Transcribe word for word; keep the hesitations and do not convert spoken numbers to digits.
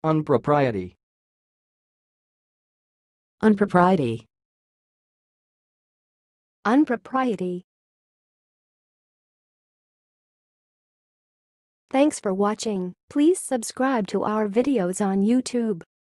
Unpropriety. Unpropriety. Unpropriety. Thanks for watching. Please subscribe to our videos on YouTube.